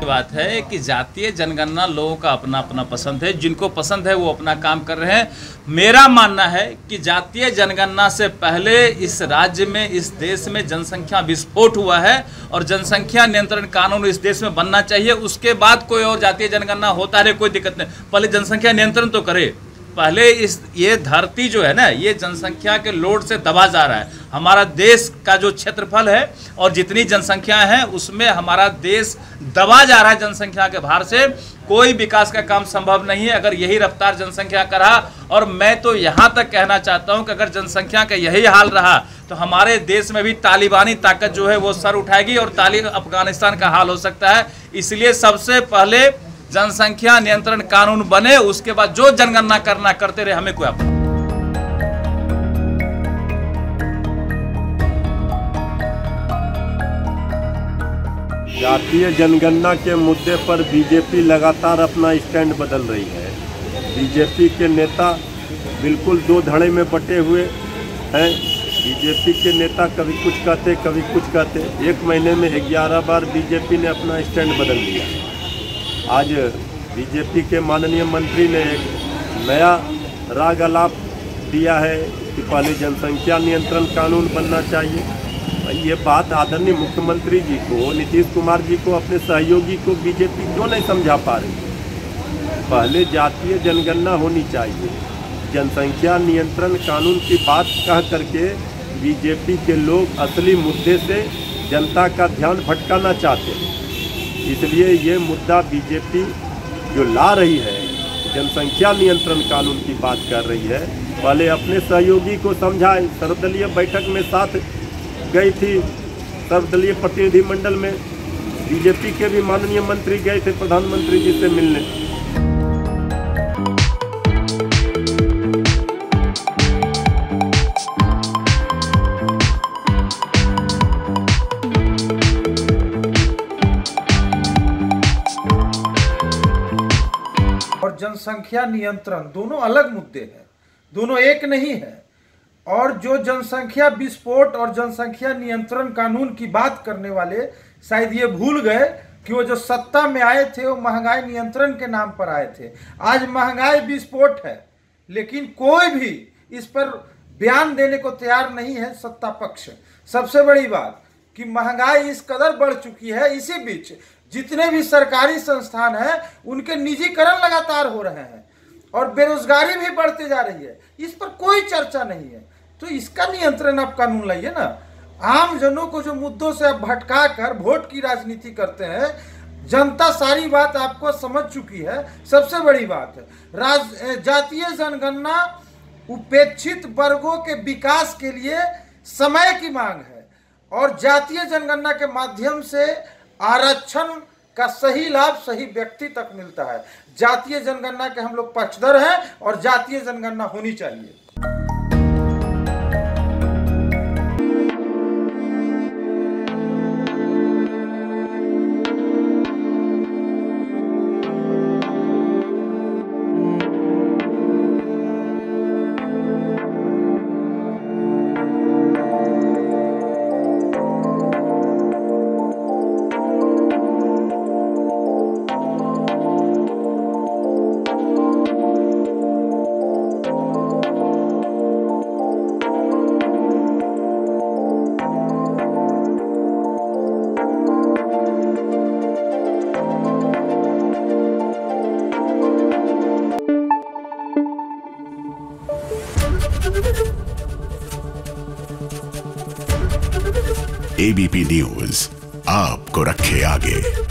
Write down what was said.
बात है कि जातीय जनगणना लोगों का अपना अपना पसंद है, जिनको पसंद है वो अपना काम कर रहे हैं। मेरा मानना है कि जातीय जनगणना से पहले इस राज्य में, इस देश में जनसंख्या विस्फोट हुआ है और जनसंख्या नियंत्रण कानून इस देश में बनना चाहिए। उसके बाद कोई और जातीय जनगणना होता रहे, कोई दिक्कत नहीं, पहले जनसंख्या नियंत्रण तो करे। पहले ये धरती जो है ना, ये जनसंख्या के लोड से दबा जा रहा है। हमारा देश का जो क्षेत्रफल है और जितनी जनसंख्या है उसमें हमारा देश दबा जा रहा है जनसंख्या के भार से। कोई विकास का काम संभव नहीं है अगर यही रफ्तार जनसंख्या का रहा। और मैं तो यहाँ तक कहना चाहता हूँ कि अगर जनसंख्या का यही हाल रहा तो हमारे देश में भी तालिबानी ताकत जो है वो सर उठाएगी और अफगानिस्तान का हाल हो सकता है। इसलिए सबसे पहले जनसंख्या नियंत्रण कानून बने, उसके बाद जो जनगणना करना करते रहे, हमें कोई आपत्ति। जातीय जनगणना के मुद्दे पर बीजेपी लगातार अपना स्टैंड बदल रही है। बीजेपी के नेता बिल्कुल दो धड़े में बटे हुए हैं। बीजेपी के नेता कभी कुछ कहते कभी कुछ कहते। एक महीने में 11 बार बीजेपी ने अपना स्टैंड बदल दिया। आज बीजेपी के माननीय मंत्री ने एक नया राग आलाप दिया है कि पहले जनसंख्या नियंत्रण कानून बनना चाहिए। ये बात आदरणीय मुख्यमंत्री जी को, नीतीश कुमार जी को, अपने सहयोगी को बीजेपी क्यों नहीं समझा पा रही? पहले जातीय जनगणना होनी चाहिए। जनसंख्या नियंत्रण कानून की बात कह करके बीजेपी के लोग असली मुद्दे से जनता का ध्यान भटकाना चाहते हैं। इसलिए ये मुद्दा बीजेपी जो ला रही है, जनसंख्या नियंत्रण कानून की बात कर रही है, पहले अपने सहयोगी को समझाए। सर्वदलीय बैठक में साथ गई थी, सर्वदलीय प्रतिनिधि मंडल में बीजेपी के भी माननीय मंत्री गए थे प्रधानमंत्री जी से मिलने। और जनसंख्या नियंत्रण दोनों अलग मुद्दे हैं, दोनों एक नहीं है। और जो जनसंख्या विस्फोट और जनसंख्या नियंत्रण कानून की बात करने वाले शायद ये भूल गए कि वो जो सत्ता में आए थे वो महंगाई नियंत्रण के नाम पर आए थे। आज महंगाई विस्फोट है, लेकिन कोई भी इस पर बयान देने को तैयार नहीं है सत्ता पक्ष। सबसे बड़ी बात कि महंगाई इस कदर बढ़ चुकी है, इसी बीच जितने भी सरकारी संस्थान हैं उनके निजीकरण लगातार हो रहे हैं और बेरोजगारी भी बढ़ती जा रही है। इस पर कोई चर्चा नहीं है। तो इसका नियंत्रण आप कानून लाइए ना। आम जनों को जो मुद्दों से आप भटका कर वोट की राजनीति करते हैं, जनता सारी बात आपको समझ चुकी है। सबसे बड़ी बात है जातीय जनगणना उपेक्षित वर्गों के विकास के लिए समय की मांग है और जातीय जनगणना के माध्यम से आरक्षण का सही लाभ सही व्यक्ति तक मिलता है। जातीय जनगणना के हम लोग पक्षधर हैं और जातीय जनगणना होनी चाहिए। एबीपी न्यूज आपको रखे आगे।